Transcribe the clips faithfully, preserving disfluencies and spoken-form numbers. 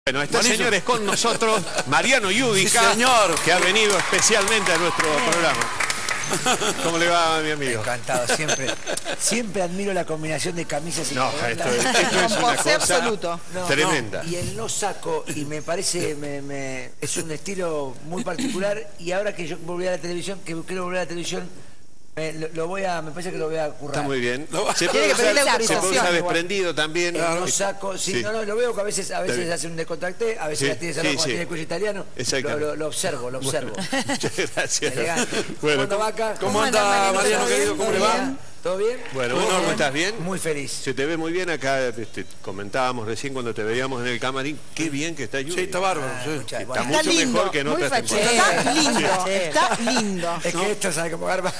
Bueno, este Buenísimo. señor es con nosotros, Mariano Yudica, Sí, señor. que ha venido especialmente a nuestro programa. ¿Cómo le va, mi amigo? Encantado, siempre, siempre admiro la combinación de camisas y No, corbatas. esto, es- esto es una Composé cosa absoluto. No, tremenda. no, y el no saco, y me parece, me, me- es un estilo muy particular, y ahora que yo volví a la televisión, que quiero volver a la televisión, me, lo, lo voy a, me parece que lo voy a currar. Está muy bien. Lo va- Se Tiene puede que pedirle usar, se puede autorización usar igual. desprendido también. El no saco, sí, Sí. no, no, lo veo que a veces, a veces bien. hace un descontracté, a veces Sí, la tiene cerrada sí, cuando sí. tiene el cuello italiano, Exactamente. lo, lo- lo observo, lo observo. Muchas gracias. Elegante. Bueno, ¿Cuándo va acá? ¿Cómo ¿Cómo anda, anda, Mariano? Mariano, ¿Todo querido? bien? ¿Cómo le ¿Todo va? bien? ¿Todo bien? bueno, Muy ¿vos bien. cómo estás bien? Muy feliz. Se te ve muy bien acá, este, comentábamos recién cuando te veíamos en el camarín. Qué bien que está Yudica. Sí, está bárbaro. Ah, sí. muchas- Está bueno, mucho lindo, mejor que en muy otras fachero. temporadas. Está lindo, Sí. está lindo. Es que esto sabe cómo garba.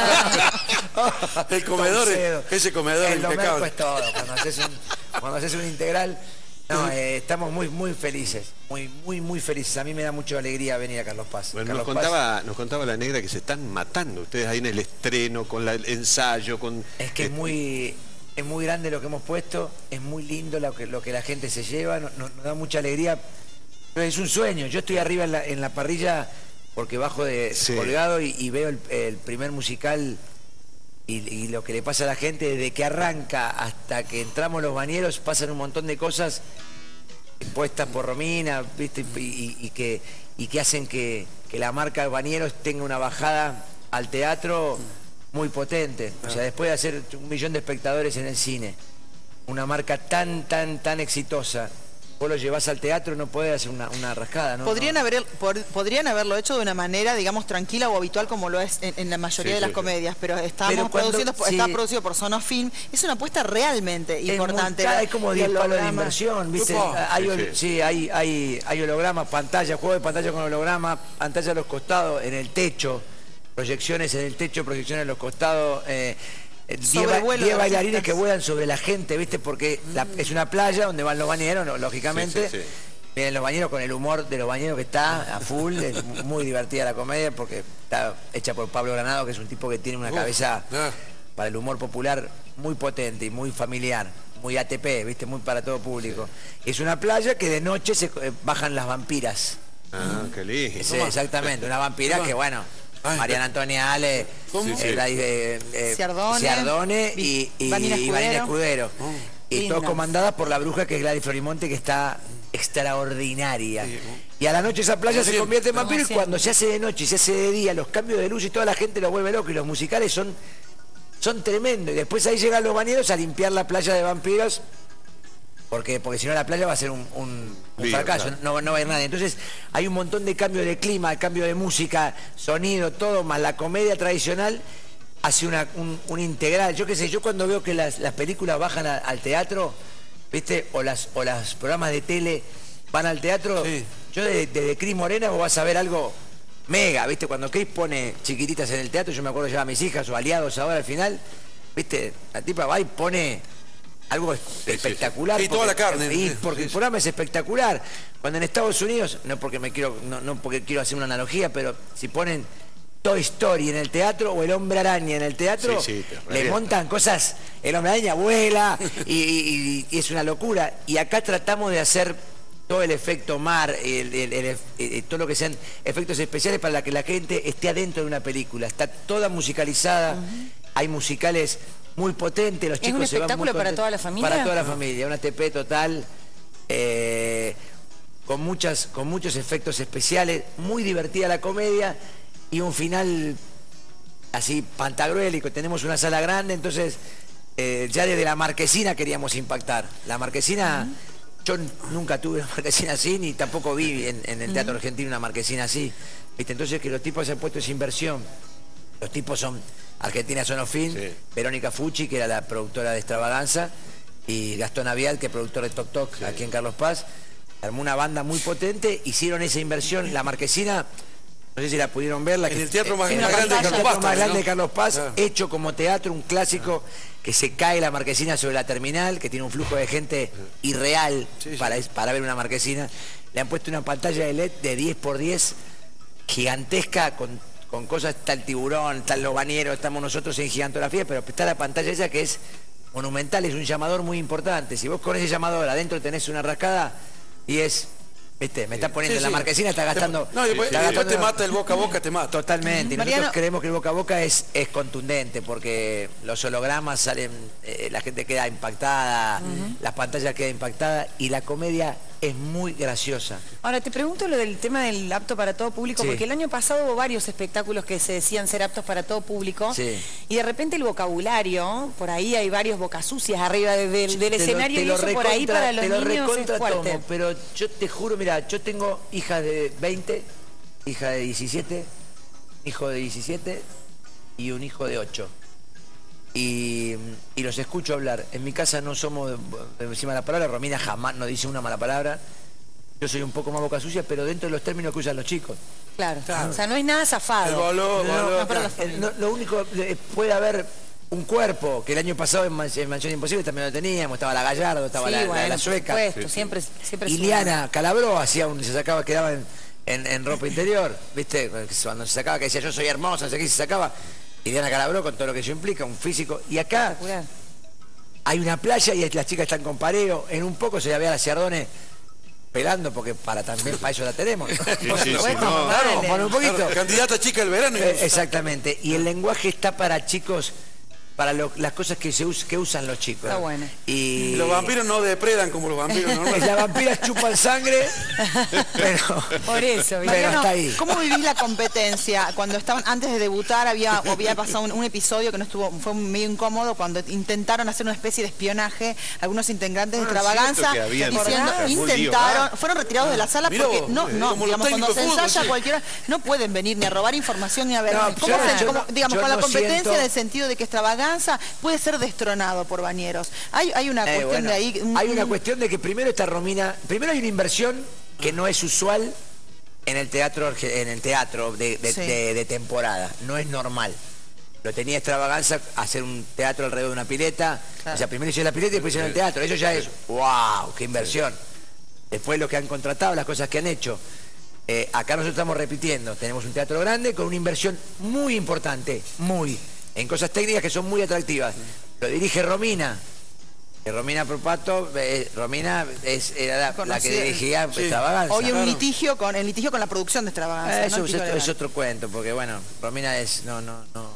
El comedor, Salcedo. ese comedor El domerco impecable. es todo. Cuando haces un, cuando haces un integral, no, eh, estamos muy, muy felices. Muy, muy, muy felices. A mí me da mucha alegría venir a Carlos Paz. Bueno, nos Carlos Paz contaba, nos contaba la negra que se están matando ustedes ahí en el estreno, con la- el ensayo, con... es que es muy, es muy grande lo que hemos puesto, es muy lindo lo que, lo que la gente se lleva, nos, nos da mucha alegría. Es un sueño. Yo estoy arriba en la, en la parrilla porque bajo de Sí. colgado y, y veo el, el primer musical. Y, y lo que le pasa a la gente desde que arranca hasta que entramos los bañeros, pasan un montón de cosas puestas por Romina, ¿viste? Y, y- y que, y que hacen que, que la marca Bañeros tenga una bajada al teatro muy potente. O sea, después de hacer un millón de espectadores en el cine, una marca tan, tan, tan exitosa, vos lo llevás al teatro, no podés hacer una, una rascada, ¿no? Podrían, No. haber, por- podrían haberlo hecho de una manera, digamos, tranquila o habitual como lo es en, en la mayoría Sí, de las sí, sí. comedias, pero estamos Pero cuando- produciendo, sí. está producido por Sonofilm. Es una apuesta realmente Es muy importante. cara, la- hay como el diez palos de holograma. inversión, ¿viste? Upa. Hay, Sí, hol- sí. sí, hay, hay, hay hologramas, pantalla, juego de pantalla con holograma, pantalla a los costados, en el techo, proyecciones en el techo, proyecciones en los costados, eh, eh, diez ba- Sobrevuelo diez de bailarines artistas. que vuelan sobre la gente, ¿viste? Porque la- es una playa donde van los bañeros, ¿no? Lógicamente. Sí, sí, sí. Vienen los bañeros con el humor de los bañeros que está a full, es muy divertida la comedia porque está hecha por Pablo Granado, que es un tipo que tiene una Uh, cabeza ah. para el humor popular muy potente y muy familiar, muy A T P, ¿viste? Muy para todo público. Es una playa que de noche se eh, bajan las vampiras. Ah, qué lindo. Sí, exactamente, una vampira que, bueno, Ay, Mariana Antonia Ale, ¿Cómo? eh, Sí, sí. Gladys, eh, eh, Ciardone, Ciardone Vi- y, y, Vanina y Vanina Escudero. Escudero. Y Lindas. todo comandada por la bruja que es Gladys Florimonte, que está extraordinaria. Sí. Y a la noche esa playa Como se siempre. convierte en vampiro y Como cuando se hace de noche y se hace de día, los cambios de luz y toda la gente lo vuelve loco y los musicales son, son tremendos. Y después ahí llegan los bañeros a limpiar la playa de vampiros. Porque, porque si no la playa va a ser un, un- un Lío, fracaso, claro. no, no va a ir nadie. Entonces hay un montón de cambio de clima, cambio de música, sonido, todo, más la comedia tradicional hace una, un, un integral. Yo qué sé, yo cuando veo que las, las películas bajan a- al teatro, ¿viste? O las o los programas de tele van al teatro, Sí. yo desde de, Cris Morena vos vas a ver algo mega, ¿viste? Cuando Cris pone chiquititas en el teatro, yo me acuerdo ya a mis hijas o aliados ahora al final, ¿viste? La tipa va y pone algo espectacular. Sí, toda porque- la carne. y Sí, porque sí, el sí. programa es espectacular. Cuando en Estados Unidos, no porque me quiero, no, no porque quiero hacer una analogía, pero si ponen Toy Story en el teatro o El Hombre Araña en el teatro, Sí, sí, te le revienta. montan cosas, El Hombre Araña vuela y, y- y es una locura. Y acá tratamos de hacer todo el efecto mar, el- el- el ef- eh, todo lo que sean efectos especiales para que la gente esté adentro de una película. Está toda musicalizada, hay musicales muy potentes, los ¿Es chicos un se van muy espectáculo para contentos. toda la familia? Para toda la familia, una T P total, eh, con, muchas, con muchos efectos especiales, muy divertida la comedia y un final así pantagruélico. Tenemos una sala grande, entonces eh, ya desde la marquesina queríamos impactar. La marquesina, yo n- nunca tuve una marquesina así, ni tampoco vi en, en el Teatro Argentino una marquesina así. ¿Viste? Entonces que los tipos se han puesto esa inversión. Los tipos son Argentina Sonofilm, Sí. Verónica Fucci, que era la productora de Extravaganza, y Gastón Avial, que es productor de Toc Toc aquí en Carlos Paz. Armó una banda muy potente, hicieron esa inversión. La marquesina, no sé si la pudieron ver. La En que- el teatro más en más la grande de pantalla, Carlos el Paz. teatro más grande ¿no? de Carlos Paz, Claro. hecho como teatro, un clásico que se cae la marquesina sobre la terminal, que tiene un flujo de gente irreal Sí, sí. Para, para ver una marquesina. Le han puesto una pantalla de L E D de diez por diez gigantesca con, con cosas, está el tiburón, están los bañeros, estamos nosotros en gigantografía, pero está la pantalla esa que es monumental, es un llamador muy importante. Si vos con ese llamador adentro tenés una rascada, Y es, viste, me está poniendo Sí, en la sí. marquesina, está gastando... No, y después, está y después gastando- te mata el boca a boca, te mata. Totalmente. Y Mariano- nosotros creemos que el boca a boca es, es contundente, porque los hologramas salen, eh, la gente queda impactada, las pantallas quedan impactadas, y la comedia es muy graciosa. Ahora, te pregunto lo del tema del apto para todo público, Sí. porque el año pasado hubo varios espectáculos que se decían ser aptos para todo público, Sí. y de repente el vocabulario, por ahí hay varios bocas sucias arriba de- del, del Te lo- escenario, te y lo eso por ahí recontra- para los te lo niños es recontra fuerte. tomo, pero yo te juro, mira, yo tengo hijas de veinte, hija de diecisiete, hijo de diecisiete y un hijo de ocho. Y, y los escucho hablar. En mi casa no somos de, de encima de la palabra, Romina jamás no dice una mala palabra. Yo soy un poco más boca sucia, pero dentro de los términos que usan los chicos. Claro. Claro. O sea, no es nada zafado. El boló, No, boló, no, pero claro. los- Eh, no, lo único, eh, puede haber un cuerpo, que el año pasado en, Man- en Mansión Imposible también lo teníamos, estaba la Gallardo, estaba Sí, la, la- bueno, la por sueca. supuesto, siempre, siempre suma. Iliana Calabró hacía un, se sacaba, quedaba en, en- en ropa interior, ¿viste? Cuando se sacaba, que decía yo soy hermosa, no sé qué, y se sacaba. Iliana Calabró con todo lo que eso implica, un físico. Y acá Espectacular. hay una playa y las chicas están con pareo. En un poco se la ve a la Ciardone pelando, porque para también para eso la tenemos. Sí, sí, sí, supuesto, no. Claro, Por un poquito. Claro, candidata chica del verano. y Eh, no- exactamente. Y el lenguaje está para chicos, para lo- las cosas que se us- que usan los chicos. Está bueno. Y Los vampiros no depredan como los vampiros normales. las vampiras chupan sangre, pero, Por eso, ¿viste? pero Mariano, está ahí. ¿cómo vivís la competencia? Cuando estaban, antes de debutar, había, había pasado un, un episodio que no estuvo, fue medio incómodo cuando intentaron hacer una especie de espionaje, algunos integrantes de Ah, Extravaganza, cierto que habían- diciendo, Fue un lío. intentaron, fueron retirados de la sala Mirá porque vos, no, eh, no, como los digamos, cuando técnicos se de fútbol, ensaya sí. cualquiera, no pueden venir ni a robar información ni a ver. No, ¿Cómo yo- se- yo cómo- no- digamos, yo con la no competencia siento- en el sentido de que Extravaganza puede ser destronado por Bañeros. Hay, hay una Eh, cuestión bueno, de ahí. un- hay una un- cuestión de que primero está Romina, primero hay una inversión que no es usual en el teatro arge- en el teatro de, de- Sí. de- de temporada, no es normal. Lo tenía Extravaganza hacer un teatro alrededor de una pileta, Claro. o sea, primero hicieron la pileta y después hicieron el teatro, eso ya es, wow, qué inversión. Después lo que han contratado, las cosas que han hecho. Eh, acá nosotros estamos repitiendo, tenemos un teatro grande con una inversión muy importante, muy, en cosas técnicas que son muy atractivas. Lo dirige Romina, que Romina Propato, eh, Romina es, era la, la que Conocida. dirigía Sí. Extravaganza. Hoy hay un Claro. litigio con el litigio con la producción de Extravaganza. Eh, ¿no? eso es, Litigio otro, es legal. otro cuento, porque bueno, Romina es, no, no, no,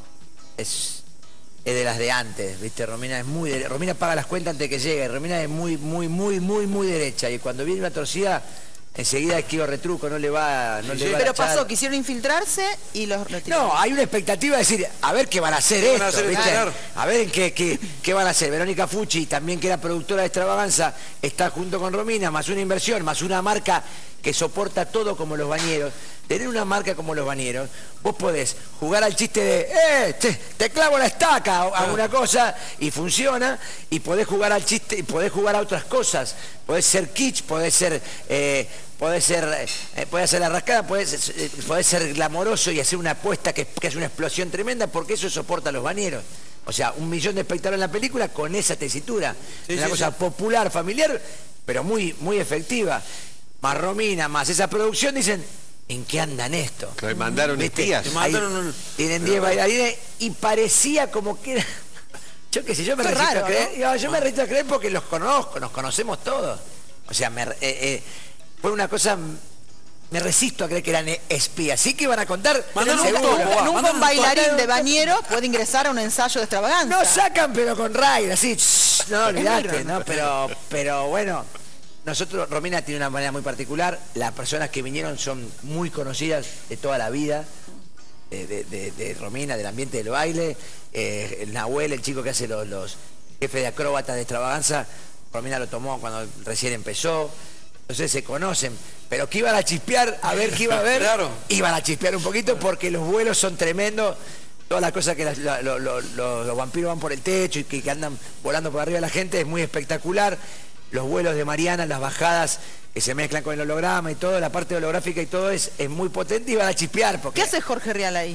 es, es de las de antes, ¿viste? Romina es muy, de- Romina paga las cuentas antes de que llegue, Romina es muy, muy, muy, muy, muy derecha, y cuando viene una torcida, enseguida esquiva retruco, no le va, no le va a Pero echar. pasó, quisieron infiltrarse y los retiraron. No, hay una expectativa de decir, a ver qué van a hacer ¿Qué van esto, a hacer? ¿viste? Claro. A ver en qué, qué, qué van a hacer. Verónica Fucci, también que era productora de Extravaganza, está junto con Romina, más una inversión, más una marca que soporta todo como los bañeros. Tener una marca como los bañeros, vos podés jugar al chiste de, eh, te, te clavo la estaca, o alguna cosa, y funciona, y podés jugar al chiste, y podés jugar a otras cosas. Podés ser kitsch, podés ser... Eh, Podés ser, eh, podés hacer la rascada, podés, eh, podés ser glamoroso y hacer una apuesta que, que es una explosión tremenda, porque eso soporta a los bañeros. O sea, un millón de espectadores en la película con esa tesitura. Sí, una sí, cosa sí. popular, familiar, pero muy, muy efectiva. Más Romina, más esa producción, dicen, ¿en qué andan esto? Que mandaron ¿Viste? espías. Te Ahí mandaron un- tienen diez bailarines y parecía como que era... Yo qué sé, yo me Qué resisto raro, a creer, ¿no? yo, yo me resisto a creer porque los conozco, nos conocemos todos. O sea, me, eh, eh, fue una cosa... Me resisto a creer que eran espías. Sí que iban a contar. Mandaron un seguro. topo, va. Nunca mandaron un un bailarín topo. de Bañeros puede ingresar a un ensayo de Extravaganza. No sacan, pero con raid, así. shh, No, olvidate, ¿no? Pero, pero bueno, nosotros, Romina tiene una manera muy particular. Las personas que vinieron son muy conocidas de toda la vida. De, de- de- de Romina, del ambiente del baile. Eh, el Nahuel, el chico que hace los, los jefes de acróbatas de Extravaganza, Romina lo tomó cuando recién empezó. Entonces se conocen, pero que iban a chispear, a ver qué iba a haber, Claro. iban a chispear un poquito porque los vuelos son tremendos, todas las cosas que las- la- lo- lo- lo- los vampiros van por el techo y que, que andan volando por arriba de la gente, es muy espectacular. Los vuelos de Mariana, las bajadas que se mezclan con el holograma y todo, la parte holográfica y todo es, es muy potente y van a chispear porque ¿Qué hace Jorge Rial ahí?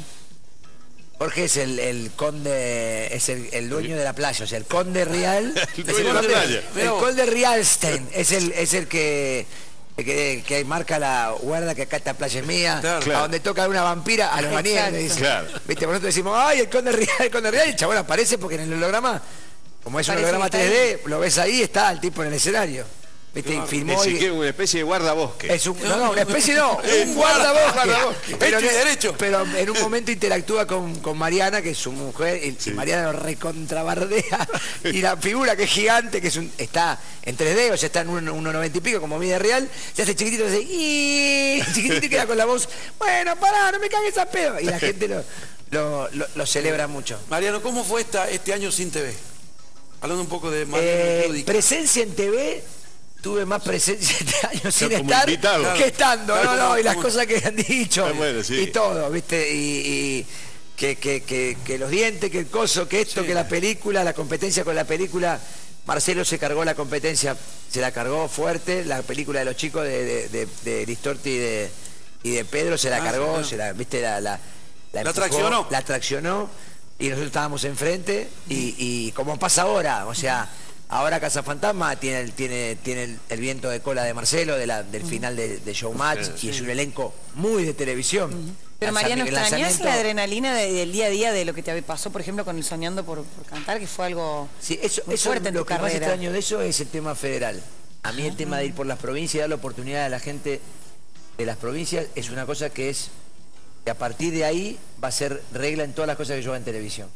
Jorge es el, el conde, es el, el dueño de la playa, o sea, el conde Rial. El es dueño de la conde- playa. El conde Rialstein es el, es el que, el que, que marca la guarda que acá esta playa es mía, Claro. a donde toca una vampira, a los bañeros le dice. Claro. Viste, nosotros decimos, ay, el conde Rial, el conde Rial, y el chabón aparece porque en el holograma, como es un Parece holograma que está tres D, lo ves ahí, está el tipo en el escenario. ¿viste? Y Es filmó decir, y... que es una especie de guardabosque. Es un, no, no, una especie no, Un un guardabosque. guardabosque. Pero, Hecho y derecho. pero en un momento interactúa con, con Mariana, que es su mujer, y, Sí. y Mariana lo recontrabardea. Y la figura que es gigante, que es un, está en tres D, o sea, está en uno noventa y pico, como vida real, se hace chiquitito, se hace y chiquitito y queda con la voz, bueno, pará, no me cagues a pedo. Y la gente lo, lo, lo, lo celebra mucho. Mariano, ¿cómo fue esta, este año sin T V? Hablando un poco de Mariano Eh, lúdica. presencia en T V, tuve más presencia este año sin como estar invitado. que estando, Claro, no, no, como- y las como- cosas que han dicho Ah, bueno, sí. y todo, ¿viste? Y, y que, que, que, que los dientes, que el coso, que esto, Sí. que la película, la competencia con la película. Marcelo se cargó la competencia, se la cargó fuerte, la película de los chicos de, de, de, de Listorti y de, y de Pedro se la Ah, cargó, claro. se la, ¿viste? La, la, La empujó, traccionó. La traccionó y nosotros estábamos enfrente y, y como pasa ahora, o sea, ahora Casa Fantasma tiene el, tiene, tiene el, el viento de cola de Marcelo, de la, del final de, de Showmatch, y es un elenco muy de televisión. Pero Lanzami- Mariano, el ¿extrañás lanzamiento- la adrenalina de- del día a día de lo que te pasó, por ejemplo, con el Soñando por, por Cantar, que fue algo Sí, eso, muy eso fuerte en lo tu que más carrera? extraño de eso es el tema federal. A mí el tema de ir por las provincias y dar la oportunidad a la gente de las provincias es una cosa que es, que a partir de ahí va a ser regla en todas las cosas que yo haga en televisión.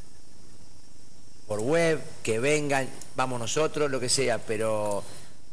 Por web, que vengan, vamos nosotros, lo que sea, pero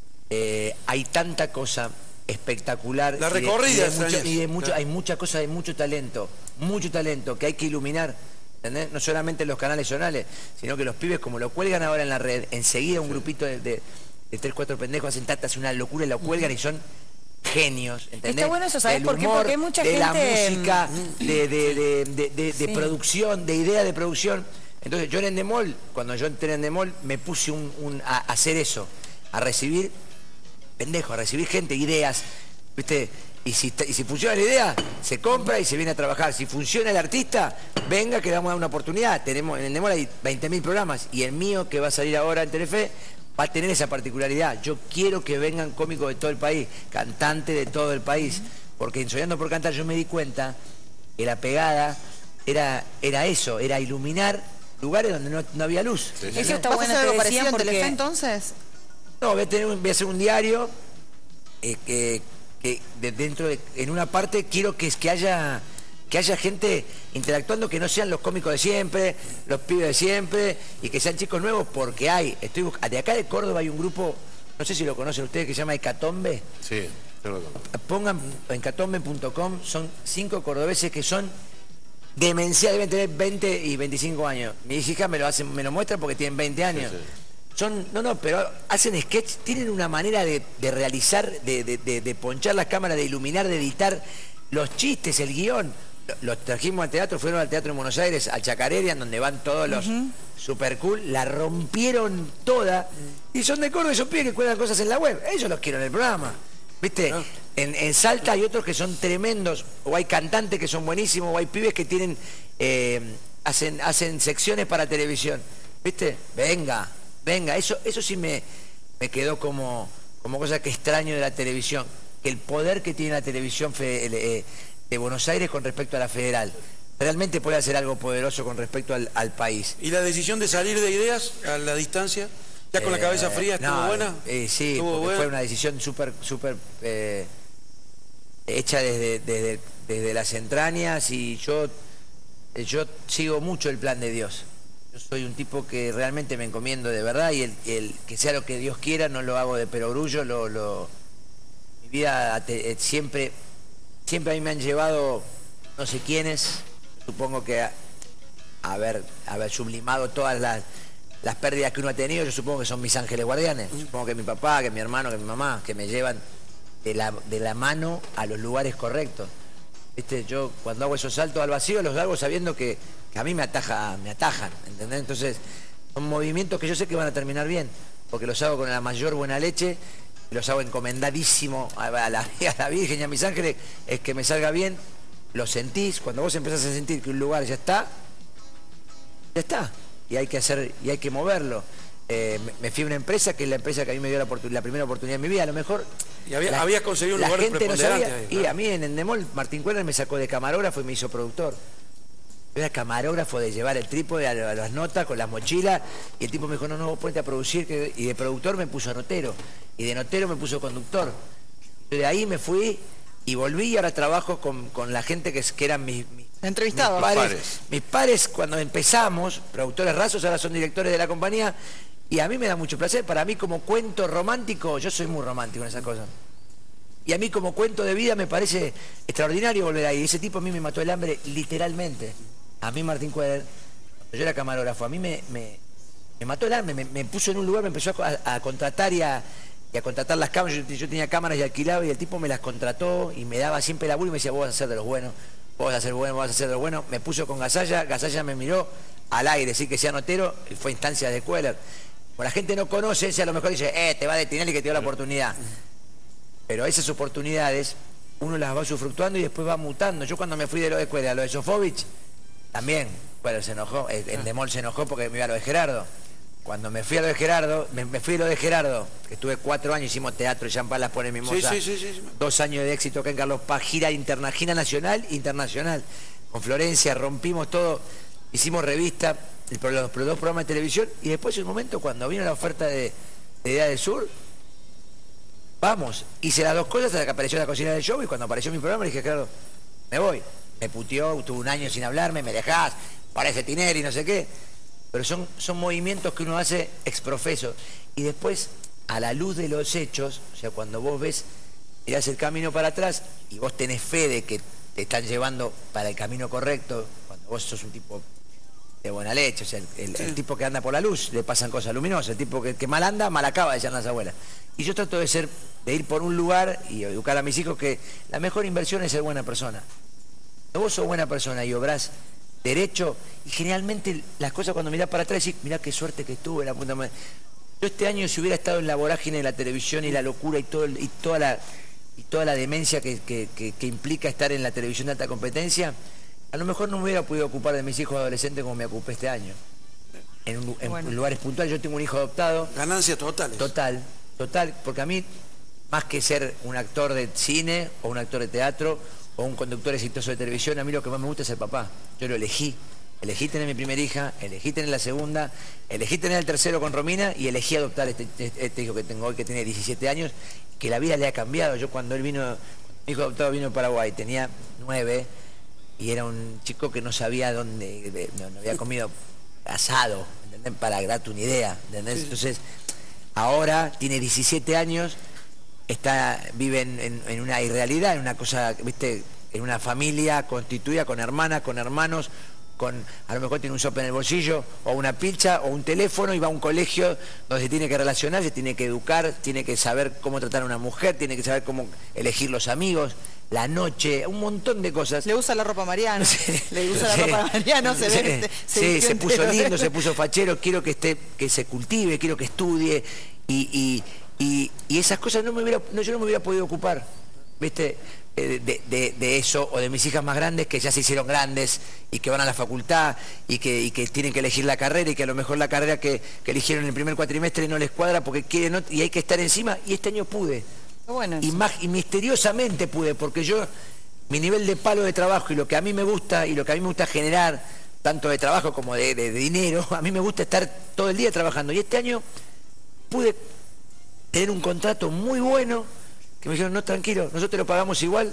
eh, hay tanta cosa espectacular. La y de- recorrida, y de extrañas. mucho- y de mucho, Claro. hay mucha cosa, hay mucho talento, mucho talento que hay que iluminar. ¿Entendés? No solamente los canales zonales, sino que los pibes, como lo cuelgan ahora en la red, enseguida un grupito de, de, de tres, cuatro pendejos hacen tata, hace una locura y lo cuelgan y son genios, ¿entendés? Está bueno eso, ¿sabés Del por qué? humor, Porque hay mucha de la gente, música, de, de, de, de- de- de Sí. producción, de idea de producción. Entonces yo en Endemol, cuando yo entré en Endemol, me puse un, un- a hacer eso, a recibir, pendejo, a recibir gente, ideas, ¿viste? Y si, y si funciona la idea, se compra y se viene a trabajar. Si funciona el artista, venga que le vamos a dar una oportunidad. Tenemos, en Endemol hay veinte mil programas y el mío, que va a salir ahora en Telefe, va a tener esa particularidad. Yo quiero que vengan cómicos de todo el país, cantantes de todo el país, porque en Soñando por Cantar yo me di cuenta que la pegada era, era eso, era iluminar lugares donde no, no había luz. Eso está ¿Vas a bueno, hacer te algo decían, parecido en porque... Telefe entonces? No, voy a, tener un- voy a hacer un diario eh, que, que de- dentro de, en una parte quiero que, es que haya que haya gente interactuando, que no sean los cómicos de siempre, los pibes de siempre, y que sean chicos nuevos, porque hay, estoy busc- de acá de Córdoba hay un grupo, no sé si lo conocen ustedes, que se llama Hecatombe. Sí, yo lo conozco. Pongan en hecatombe punto com, son cinco cordobeses que son demenciales, deben tener veinte y veinticinco años. Mis hijas me lo hacen, me lo muestran porque tienen veinte años. Sí, Son, no, no, pero hacen sketch, tienen una manera de, de realizar, de, de, de- de ponchar las cámaras, de iluminar, de editar los chistes, el guión. Lo- Los trajimos al teatro, fueron al teatro en Buenos Aires, al Chacarerian, donde van todos los super cool, la rompieron toda, y son de Córdoba, y son pibes que cuelgan cosas en la web. Ellos los quiero en el programa. ¿Viste? Claro. En, en Salta hay otros que son tremendos, o hay cantantes que son buenísimos, o hay pibes que tienen, eh, hacen, hacen secciones para televisión. ¿Viste? Venga, venga, eso, eso sí me, me quedó como, como cosa que extraño de la televisión, que el poder que tiene la televisión fe- eh, de Buenos Aires con respecto a la federal. Realmente puede hacer algo poderoso con respecto al, al país. ¿Y la decisión de salir de ideas a la distancia? ¿Ya con la cabeza fría estuvo no, buena? eh, sí, ¿Estuvo porque buena? fue una decisión súper, súper eh, hecha desde, desde, desde las entrañas, y yo, eh, yo sigo mucho el plan de Dios. Yo soy un tipo que realmente me encomiendo de verdad, y el, el que sea lo que Dios quiera no lo hago de perogrullo, lo, lo, mi vida te- eh, siempre, siempre a mí me han llevado no sé quiénes, supongo que a, haber, haber sublimado todas las, las pérdidas que uno ha tenido, yo supongo que son mis ángeles guardianes. Supongo que mi papá, que mi hermano, que mi mamá, que me llevan de la, de la mano a los lugares correctos. ¿Viste? Yo cuando hago esos saltos al vacío los hago sabiendo que, que a mí me, ataja, me atajan, ¿entendés? Entonces son movimientos que yo sé que van a terminar bien, porque los hago con la mayor buena leche, y los hago encomendadísimo a la, a la Virgen y a mis ángeles, es que me salga bien. Lo sentís, cuando vos empezás a sentir que un lugar ya está, ya está, y hay que hacer, y hay que moverlo. Eh, me, me fui a una empresa que es la empresa que a mí me dio la, oportun- la primera oportunidad en mi vida, a lo mejor. Y había- la- habías conseguido un la lugar gente no preponderante sabía, ahí, y claro. a mí en Endemol, Martín Cuerner me sacó de camarógrafo y me hizo productor. Yo era camarógrafo de llevar el trípode a, a las notas con las mochilas, y el tipo me dijo, no, no, vos ponete a producir, que... y de productor me puso notero, y de notero me puso conductor. Yo de ahí me fui y volví, y ahora trabajo con, con la gente que, que eran mis, mis, Entrevistados. mis pares. Pares. Mis pares cuando empezamos, productores rasos, ahora son directores de la compañía, y a mí me da mucho placer. Para mí como cuento romántico, yo soy muy romántico en esas cosas. Y a mí como cuento de vida me parece extraordinario volver ahí. Ese tipo a mí me mató el hambre, literalmente. A mí Martín Cuadra, yo era camarógrafo, a mí me, me, me mató el hambre, me, me puso en un lugar, me empezó a, a contratar y a, y a contratar las cámaras. Yo, yo tenía cámaras y alquilaba, y el tipo me las contrató y me daba siempre la bulla y me decía, vos vas a ser de los buenos, vos vas a ser bueno, vos vas a ser de los buenos. Me puso con Gasalla, Gasalla me miró al aire, sí que sea notero, fue instancia de Cueller. Como la gente no conoce, si a lo mejor dice, eh, te va a detener y que te dio la oportunidad. Pero esas oportunidades uno las va usufructuando y después va mutando. Yo cuando me fui de lo de Cueller a lo de Sofovich, también, bueno, se enojó, el, el Demol se enojó porque me iba a lo de Gerardo. Cuando me fui a lo de Gerardo, me, me fui a lo de Gerardo, que estuve cuatro años, hicimos teatro, Jean-Paul Las Pone Mimosa, Sí, sí, sí, sí. dos años de éxito acá en Carlos Paz, gira interna, gira nacional, internacional. Con Florencia rompimos todo, hicimos revista, el, los, los dos programas de televisión, y después en un momento cuando vino la oferta de, de Idea del Sur, vamos, hice las dos cosas hasta que apareció la cocina del show, y cuando apareció mi programa le dije, Gerardo, me voy. Me puteó, tuve un año sin hablarme, me dejás, parece Tinelli, no sé qué. Pero son, son movimientos que uno hace exprofeso. Y después, a la luz de los hechos, o sea, cuando vos ves, mirás el camino para atrás y vos tenés fe de que te están llevando para el camino correcto, cuando vos sos un tipo de buena leche, o sea, el, el, el tipo que anda por la luz, le pasan cosas luminosas, el tipo que, que mal anda, mal acaba, decían las abuelas. Y yo trato de ser, de ir por un lugar y educar a mis hijos que la mejor inversión es ser buena persona. Vos sos buena persona y obrás derecho, y generalmente las cosas cuando mirás para atrás decís, mirá qué suerte que tuve, la puta madre. Yo este año, si hubiera estado en la vorágine de la televisión y la locura y todo el, y toda la y toda la demencia que, que, que, que implica estar en la televisión de alta competencia, a lo mejor no me hubiera podido ocupar de mis hijos adolescentes como me ocupé este año. En, un, en bueno. lugares puntuales. Yo tengo un hijo adoptado. Ganancias totales. Total, total, porque a mí, más que ser un actor de cine o un actor de teatro o un conductor exitoso de televisión, a mí lo que más me gusta es ser papá. Yo lo elegí. Elegí tener mi primera hija, elegí tener la segunda, elegí tener el tercero con Romina y elegí adoptar este, este, este hijo que tengo hoy, que tiene diecisiete años, que la vida le ha cambiado. Yo cuando él vino, mi hijo adoptado vino de Paraguay, tenía nueve y era un chico que no sabía dónde, no, no había comido asado, ¿entendés? Para darte una idea, ¿entendés? Sí. Entonces, ahora tiene diecisiete años, está, vive en, en, en una irrealidad, en una cosa, ¿viste? En una familia constituida con hermanas, con hermanos, con, a lo mejor tiene un sope en el bolsillo, o una pilcha, o un teléfono, y va a un colegio donde se tiene que relacionar, se tiene que educar, tiene que saber cómo tratar a una mujer, tiene que saber cómo elegir los amigos, la noche, un montón de cosas. Le usa la ropa a Mariano, sí, le usa sí, la ropa a Mariano, se sí, ve. Se, sí, se, se puso lindo, se puso fachero, quiero que esté, que se cultive, quiero que estudie, y, y, y, y esas cosas no me hubiera, no, yo no me hubiera podido ocupar, ¿viste? De, de, de eso, o de mis hijas más grandes que ya se hicieron grandes y que van a la facultad y que, y que tienen que elegir la carrera, y que a lo mejor la carrera que, que eligieron en el primer cuatrimestre no les cuadra porque quieren otro, y hay que estar encima, y este año pude. Bueno, y, más, y misteriosamente pude, porque yo, mi nivel de palo de trabajo y lo que a mí me gusta, y lo que a mí me gusta generar, tanto de trabajo como de, de, de dinero, a mí me gusta estar todo el día trabajando, y este año pude tener un contrato muy bueno, que me dijeron, no, tranquilo, nosotros te lo pagamos igual,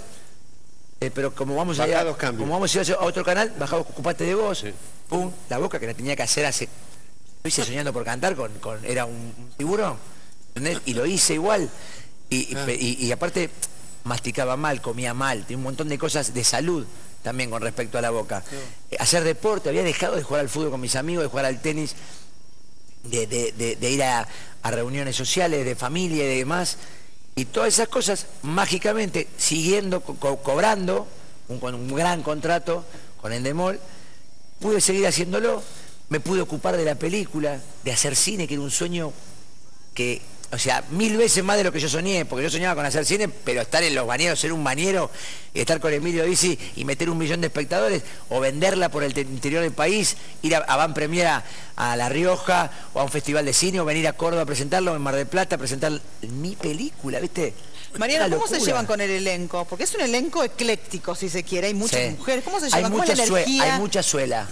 eh, pero como vamos a ir a, como vamos a ir a otro canal, bajamos, ocupate de vos, sí. Pum, la boca que la tenía que hacer hace, lo hice soñando por cantar, con, con era un, un tiburón, ¿entendés? Y lo hice igual, y, ah. y, y, y aparte masticaba mal, comía mal, tenía un montón de cosas de salud también con respecto a la boca. Sí. Eh, hacer deporte, había dejado de jugar al fútbol con mis amigos, de jugar al tenis, de, de, de, de ir a, a reuniones sociales, de familia y demás. Y todas esas cosas, mágicamente, siguiendo, co cobrando, un, un gran contrato con Endemol, pude seguir haciéndolo, me pude ocupar de la película, de hacer cine, que era un sueño que, o sea, mil veces más de lo que yo soñé, porque yo soñaba con hacer cine, pero estar en los bañeros, ser un bañero, estar con Emilio Dizzi y meter un millón de espectadores, o venderla por el interior del país, ir a, a Van Premier a, a La Rioja, o a un festival de cine, o venir a Córdoba a presentarlo, en Mar del Plata a presentar mi película, ¿viste? Mariana, Una ¿cómo se locura. llevan con el elenco? Porque es un elenco ecléctico, si se quiere. Hay muchas Sí. mujeres. ¿Cómo se Hay llevan? ¿Cómo es mucha, la sue- energía? hay mucha suela.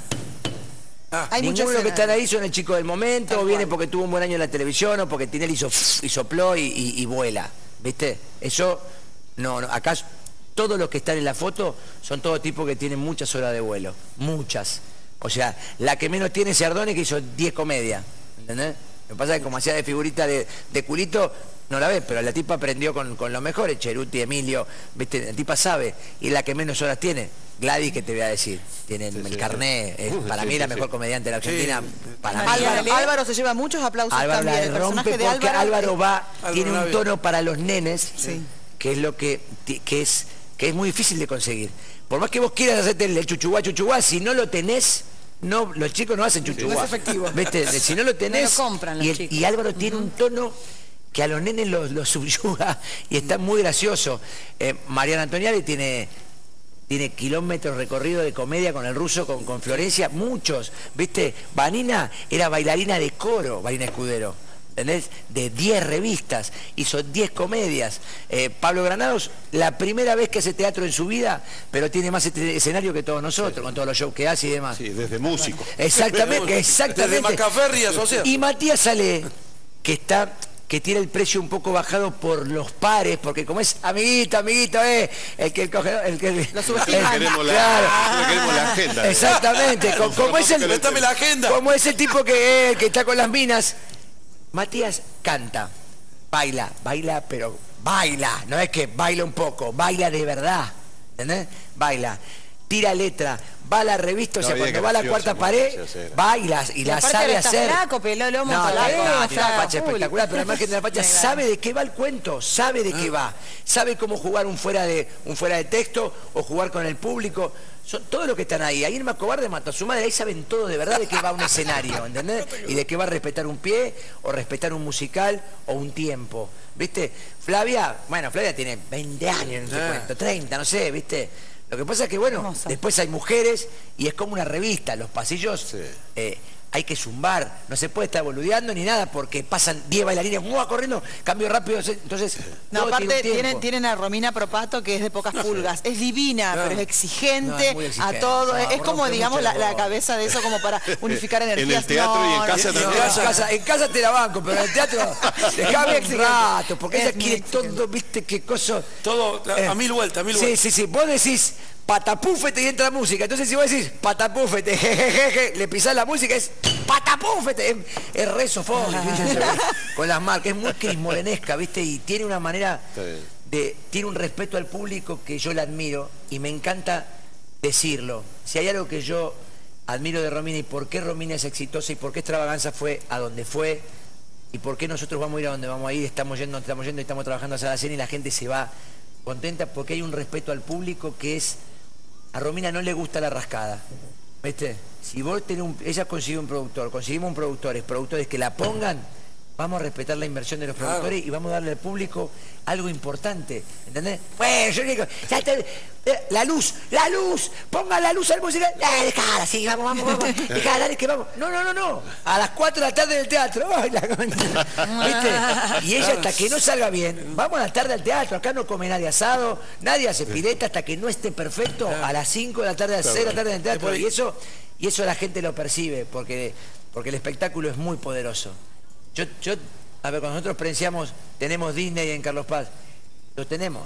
Ah, Hay mucha Ninguno de los que suela. están ahí son el chico del momento, Tal o viene cual. porque tuvo un buen año en la televisión, o porque Tinelli hizo y sopló y, y- y vuela. ¿Viste? Eso, no, no, acá todos los que están en la foto son todos tipos que tienen muchas horas de vuelo. Muchas. O sea, la que menos tiene es Ardone, que hizo diez comedias. ¿Entendés? Lo que pasa es que como hacía de figurita de, de culito, no la ves, pero la tipa aprendió con, con los mejores, Cheruti, Emilio, ¿viste? La tipa sabe. Y la que menos horas tiene, Gladys, que te voy a decir, tiene el, Sí, el sí, carné, es sí. para Sí, mí sí, la sí. mejor comediante de la Argentina, Sí. para mí. María Álvaro, Belén. Álvaro se lleva muchos aplausos Álvaro también. la El rompe personaje de porque Álvaro, Álvaro va, Álvaro tiene un Navia. tono para los nenes, Sí. que es lo que, que es, que es muy difícil de conseguir. Por más que vos quieras hacerte el chuchuá, chuchuá, si no lo tenés, no, los chicos no hacen chuchuá. No es efectivo. ¿Viste? Si no lo tenés, No lo compran los y, el- chicos. y Álvaro tiene un tono que a los nenes los, los subyuga y está muy gracioso. Eh, Mariana Antoniari tiene, tiene kilómetros recorridos de comedia con el ruso, con, con Florencia, muchos. ¿Viste? Vanina era bailarina de coro, Vanina Escudero. ¿Entendés? De diez revistas, hizo diez comedias. Eh, Pablo Granados, la primera vez que hace teatro en su vida, pero tiene más este escenario que todos nosotros, con todos los shows que hace y demás. Sí, desde músico. Exactamente, Desde exactamente. Macaferri asociado. Y Matías Sale, que está, que tiene el precio un poco bajado por los pares, porque como es amiguito, amiguito, eh, el que el cogedor, el que Lo Nosotros subestiman. queremos la, Claro. nosotros queremos la agenda. Exactamente, co- como es el, Préstame la agenda. como es el tipo que, eh, que está con las minas. Matías canta, baila, baila, pero baila, no es que baila un poco, baila de verdad, ¿entendés? Baila, tira letra, va a la revista, o No, sea, bien cuando va a la gracioso, cuarta muy pared, gracioso era. baila y la aparte sabe ahora está hacer. flaco, peló lomo, No, para no, la no, vez, tiene una está facha full. espectacular, pero además que tiene una facha, Claro. sabe de qué va el cuento, sabe de qué va, sabe cómo jugar un fuera de un fuera de texto o jugar con el público. Son todos los que están ahí. Ahí en Macobarde mató a su madre, ahí saben todo de verdad de qué va un escenario, ¿entendés? Y de qué va a respetar un pie, o respetar un musical, o un tiempo. ¿Viste? Flavia, bueno, Flavia tiene veinte años, no te Ah. cuento, treinta, no sé, ¿viste? Lo que pasa es que, bueno, Hermosa. después hay mujeres y es como una revista, los pasillos Sí. eh, hay que zumbar, no se puede estar boludeando ni nada porque pasan diez bailarines, ¡mua! Corriendo, cambio rápido, entonces No, todo aparte tiene un tiempo. tienen, tienen a Romina Propato, que es de pocas pulgas. Es divina, Claro. pero es exigente, No, es muy exigente. a todo. No, es como, rompe digamos, mucho la, el la huevo. cabeza de eso como para unificar En el energías. teatro y en casa No, también. en, casa, en casa te la banco, pero en el teatro dejame muy un exigente. rato, porque Es ella muy quiere exigente. todo, viste, qué cosa. Todo a, Eh, a mil vueltas, a mil Sí, vueltas. sí, sí, vos decís patapúfete y entra música, entonces si vos decís patapúfete, jejeje, le pisás la música, es patapúfete, es, es re sofón, ¿viste? Con las marcas, es muy crismorenesca, viste, y tiene una manera Está bien. de, tiene un respeto al público que yo la admiro y me encanta decirlo. Si hay algo que yo admiro de Romina y por qué Romina es exitosa y por qué Extravaganza fue a donde fue y por qué nosotros vamos a ir a donde vamos a ir, estamos yendo, estamos yendo y estamos trabajando hacia la cena y la gente se va contenta porque hay un respeto al público que es, a Romina no le gusta la rascada, ¿viste? Si vos tenés un, ella consigue un productor, conseguimos un productor, productores que la pongan, vamos a respetar la inversión de los Claro. productores y vamos a darle al público algo importante, ¿entendés? Bueno, yo digo, ya está, eh, la luz, la luz, ponga la luz al musical, eh, dejala, sí, vamos, vamos, vamos, dejala, dale, que vamos. No, no, no, no, a las cuatro de la tarde en el teatro, ay, la concha. ¿Viste? Y ella hasta que no salga bien, vamos a la tarde al teatro, acá no come nadie asado, nadie hace pileta hasta que no esté perfecto, a las cinco de la tarde, a las seis de la tarde en el teatro, y eso, y eso la gente lo percibe, porque, porque el espectáculo es muy poderoso. Yo, yo, a ver, cuando nosotros presenciamos, tenemos Disney en Carlos Paz, lo tenemos,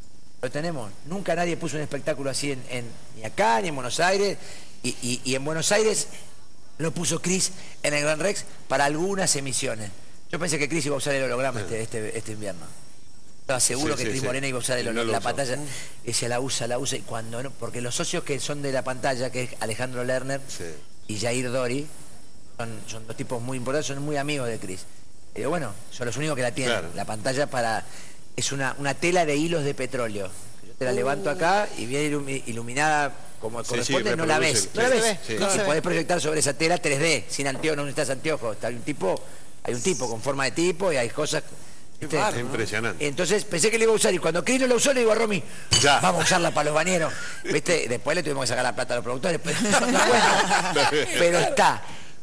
lo tenemos. Nunca nadie puso un espectáculo así en, en- ni acá, ni en Buenos Aires, y, y- y en Buenos Aires lo puso Cris en el Gran Rex para algunas emisiones. Yo pensé que Cris iba a usar el holograma este, este, este invierno. Estaba seguro Sí, que sí, Cris sí. Morena iba a usar el Y no holo- lo la usó. pantalla. Ella la usa, la usa, y cuando no, porque los socios que son de la pantalla, que es Alejandro Lerner Sí. y Jair Dori, son, son dos tipos muy importantes, son muy amigos de Cris. Pero bueno, son los únicos que la tienen. Claro. La pantalla para es una, una tela de hilos de petróleo. Yo te la levanto acá y viene ilumi- iluminada como Sí, corresponde, sí, no la reproduce. ves. No la Sí, ves. sí. Y No se ve. podés proyectar sobre esa tela tres D, sin anteojos, no necesitas anteojos. Hay un tipo, hay un tipo con forma de tipo y hay cosas. ¿viste? bárbaro. Es impresionante. Entonces pensé que le iba a usar y cuando Cris no la usó le digo a Romy, Ya. vamos a usarla para los bañeros. ¿Viste? Después le tuvimos que sacar la plata a los productores, pero, bueno, pero está.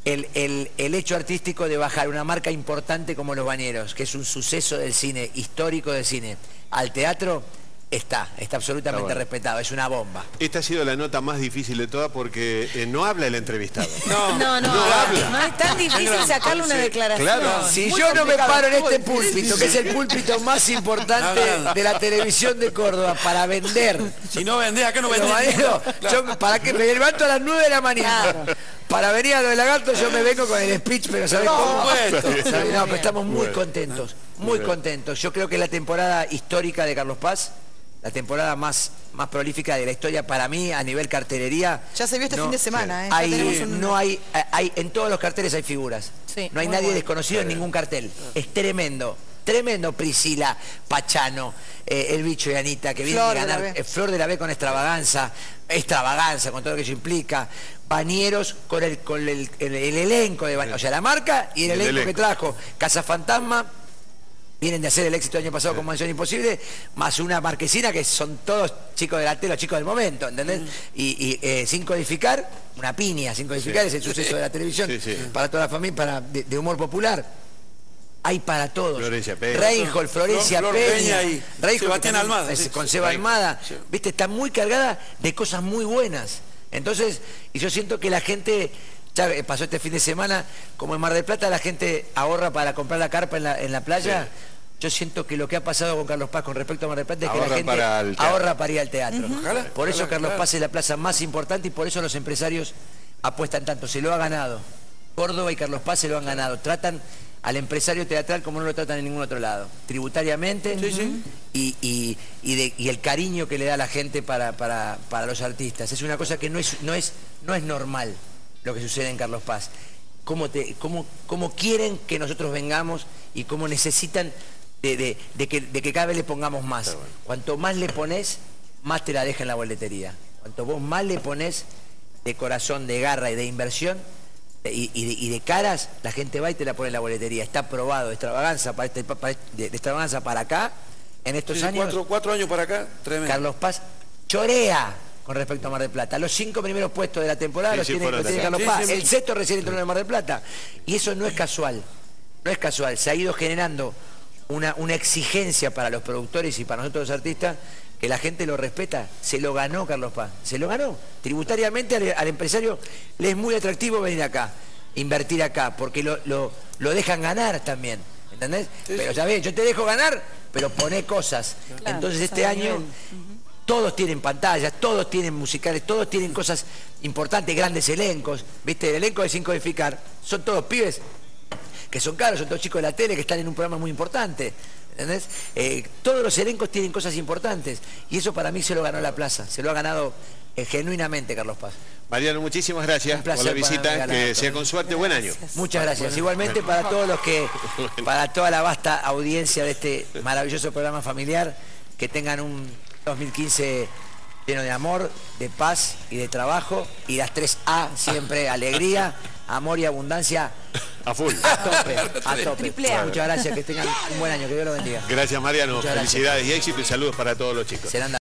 el, el, el hecho artístico de bajar una marca importante como Los Bañeros, que es un suceso del cine, histórico del cine, al teatro, está, está absolutamente Está bueno. respetado, es una bomba. Esta ha sido la nota más difícil de todas porque eh, no habla el entrevistado. No, No, no, No habla. no es tan difícil sacarle una declaración. Claro. Si Muy yo no me complicado, paro en muy este púlpito, que es el púlpito más importante No, no, no. de la televisión de Córdoba, para vender Si no vendés, acá no Los vendés. Bañeros, Claro. yo, ¿para qué? Me levanto a las nueve de la mañana. Para venir a lo de Lagarto yo me vengo con el speech, pero ¿sabés cómo? Por supuesto. ¿Sabés? No, pero estamos muy contentos, muy contentos. Yo creo que la temporada histórica de Carlos Paz, la temporada más, más prolífica de la historia para mí a nivel cartelería. Ya se vio este no, fin de semana, ¿eh? Ya Hay, tenemos un- no hay, hay, en todos los carteles hay figuras. Sí, no hay muy nadie bueno. desconocido en ningún cartel. Es tremendo. Tremendo. Priscila, Pachano, eh, el bicho y Anita, que vienen Flor de de la ganar. B. eh, Flor de la B con extravaganza, extravaganza, con todo lo que eso implica. Bañeros con el, con el, el- el elenco de Bañeros. O sea, la marca y el, El elenco, que elenco. trajo. Casa Fantasma. Vienen de hacer el éxito el año pasado con Mansión Imposible, más una marquesina que son todos chicos de la tele, los chicos del momento, ¿entendés? Y, y, eh, sin codificar, una piña, sin codificar es el suceso de la televisión, Sí, sí. para toda la familia, para de, de humor popular. Hay para todos. Florencia Peña. Reinhold, Florencia Flor- Flor Peña, Peña y Reinhold, Sebastián que también Almada, es sí. con Seba Almada, Sí. viste, está muy cargada de cosas muy buenas. Entonces, y yo siento que la gente, ya pasó este fin de semana, como en Mar del Plata la gente ahorra para comprar la carpa en la, en la playa. Sí. Yo siento que lo que ha pasado con Carlos Paz con respecto a Mar del Plata es que Ahorran la gente para el teatro. ahorra para ir al teatro. Ojalá, Por eso ojalá, Carlos claro. Paz es la plaza más importante y por eso los empresarios apuestan tanto. Se lo ha ganado. Córdoba y Carlos Paz se lo han ganado. Tratan al empresario teatral como no lo tratan en ningún otro lado. Tributariamente Sí, sí. Y, y, y, de- y el cariño que le da la gente para, para, para los artistas. Es una cosa que no es, no es, no es normal lo que sucede en Carlos Paz. Cómo, te, cómo, cómo quieren que nosotros vengamos y cómo necesitan de, de- de que, de que cada vez le pongamos más. Cuanto más le pones, más te la deja en la boletería. Cuanto vos más le pones de corazón, de garra y de inversión, y, y de, y de caras, la gente va y te la pone en la boletería. Está probado, extravaganza para este, para este- de, de extravaganza para acá, en estos Sí, años, cuatro, cuatro años para acá, tremendo. Carlos Paz chorea con respecto a Mar del Plata. Los cinco primeros puestos de la temporada Sí, los sí, tiene, fueron los tiene de acá. Carlos Sí, Paz. sí, El sexto recién entró en Mar del Plata. Y eso no es casual. No es casual. Se ha ido generando una, una exigencia para los productores y para nosotros los artistas que la gente lo respeta. Se lo ganó Carlos Paz. Se lo ganó. Tributariamente al, al empresario le es muy atractivo venir acá, invertir acá, porque lo, lo, lo dejan ganar también. ¿Entendés? Pero ya ves, yo te dejo ganar, pero poné cosas. Claro, Entonces este está año bien. todos tienen pantallas, todos tienen musicales, todos tienen cosas importantes, grandes elencos. ¿Viste? El elenco de Sin Codificar son todos pibes que son caros, son todos chicos de la tele que están en un programa muy importante. ¿Entendés? Eh, todos los elencos tienen cosas importantes. Y eso para mí se lo ganó la plaza. Se lo ha ganado eh, genuinamente Carlos Paz. Mariano, muchísimas gracias Un por placer la para mí, visita, Galán. que sea con suerte, buen año. Muchas gracias. Igualmente para todos los que, para toda la vasta audiencia de este maravilloso programa familiar, que tengan un dos mil quince lleno de amor, de paz y de trabajo, y las tres A siempre, alegría, amor y abundancia A full. a tope, a tope. Triple A. Muchas gracias, que tengan un buen año, que Dios los bendiga. Gracias, Mariano. Muchas gracias. Felicidades y éxito y saludos para todos los chicos. Serán